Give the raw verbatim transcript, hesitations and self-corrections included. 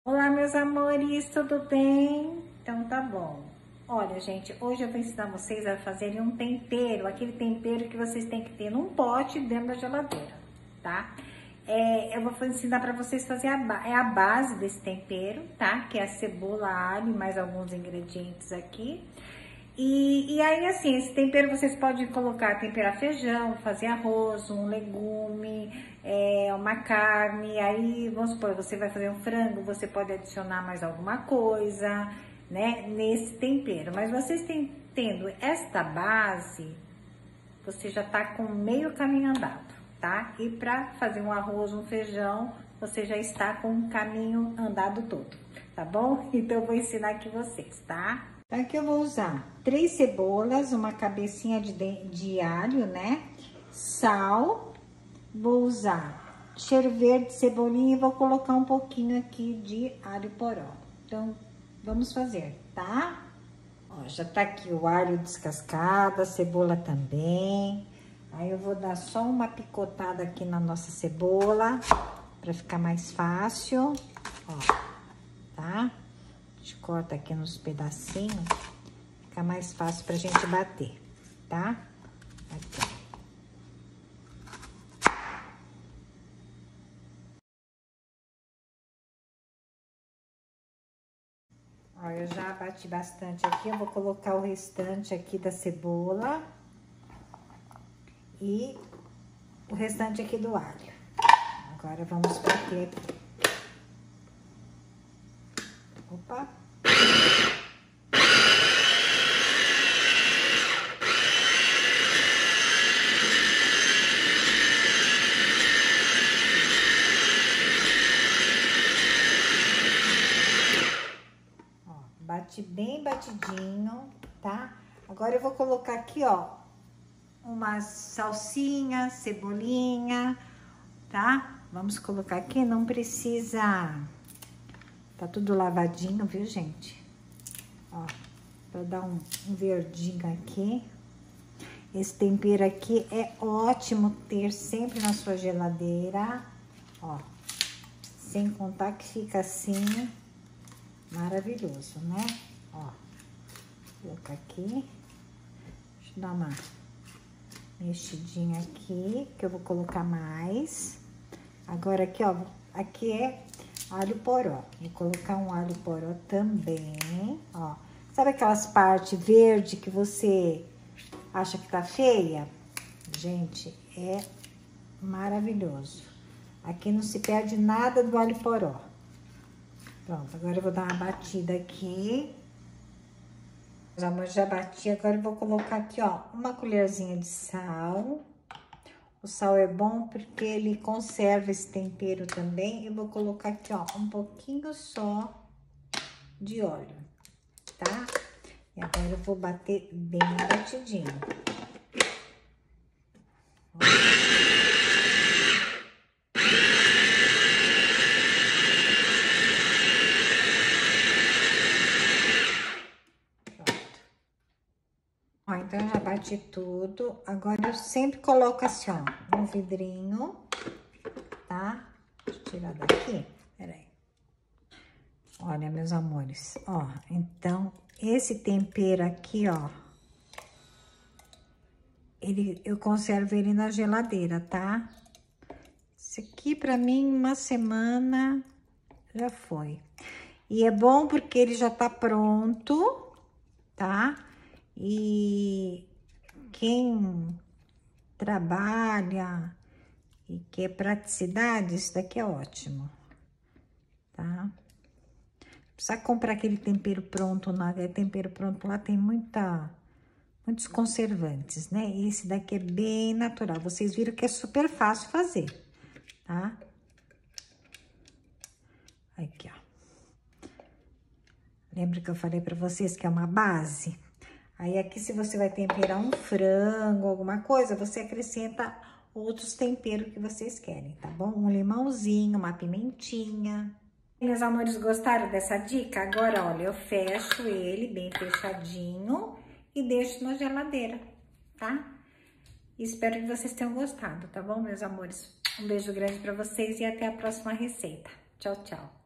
Olá, meus amores, tudo bem? Então tá bom. Olha, gente, hoje eu vou ensinar vocês a fazerem um tempero, aquele tempero que vocês têm que ter num pote dentro da geladeira, tá? É, eu vou ensinar pra vocês fazer a, é a base desse tempero, tá? Que é a cebola, alho e mais alguns ingredientes aqui. E, e aí, assim, esse tempero vocês podem colocar, temperar feijão, fazer arroz, um legume, é, uma carne. Aí, vamos supor, você vai fazer um frango, você pode adicionar mais alguma coisa, né, nesse tempero. Mas vocês têm, tendo esta base, você já tá com meio caminho andado, tá? E para fazer um arroz, um feijão, você já está com o caminho andado todo, tá bom? Então, eu vou ensinar aqui vocês, tá? Aqui eu vou usar três cebolas, uma cabecinha de, de alho, né? Sal, vou usar cheiro verde, cebolinha e vou colocar um pouquinho aqui de alho poró. Então, vamos fazer, tá? Ó, já tá aqui o alho descascado, a cebola também. Aí eu vou dar só uma picotada aqui na nossa cebola, pra ficar mais fácil, ó, tá? A gente corta aqui nos pedacinhos, fica mais fácil pra gente bater, tá? Aqui. Ó, eu já bati bastante aqui, eu vou colocar o restante aqui da cebola e o restante aqui do alho. Agora vamos bater aqui. Opa! Bate bem batidinho, tá? Agora eu vou colocar aqui, ó, umas salsinhas, cebolinha, tá? Vamos colocar aqui, não precisa... Tá tudo lavadinho, viu, gente? Ó, pra dar um, um verdinho aqui. Esse tempero aqui é ótimo ter sempre na sua geladeira, ó. Sem contar que fica assim... maravilhoso, né? Ó, vou colocar aqui. Deixa eu dar uma mexidinha aqui, que eu vou colocar mais. Agora aqui, ó, aqui é alho poró. Vou colocar um alho poró também, ó. Sabe aquelas partes verde que você acha que tá feia? Gente, é maravilhoso. Aqui não se perde nada do alho poró. Pronto, agora eu vou dar uma batida aqui. Meus amores, já bati, agora eu vou colocar aqui, ó, uma colherzinha de sal. O sal é bom porque ele conserva esse tempero também. Eu vou colocar aqui, ó, um pouquinho só de óleo, tá? E agora eu vou bater bem batidinho. Ó. Ó, então eu já bati tudo. Agora eu sempre coloco assim, ó, no vidrinho, tá? Deixa eu tirar daqui, peraí. Olha, meus amores, ó, então esse tempero aqui, ó, ele, eu conservo ele na geladeira, tá? Esse aqui pra mim, uma semana já foi. E é bom porque ele já tá pronto, tá? E quem trabalha e quer praticidade, isso daqui é ótimo, tá? Precisa comprar aquele tempero pronto, lá, tempero pronto lá tem muita, muitos conservantes, né? Esse daqui é bem natural, vocês viram que é super fácil fazer, tá? Aqui, ó. Lembra que eu falei pra vocês que é uma base? Aí, aqui, se você vai temperar um frango, alguma coisa, você acrescenta outros temperos que vocês querem, tá bom? Um limãozinho, uma pimentinha. Meus amores, gostaram dessa dica? Agora, olha, eu fecho ele bem fechadinho e deixo na geladeira, tá? Espero que vocês tenham gostado, tá bom, meus amores? Um beijo grande pra vocês e até a próxima receita. Tchau, tchau.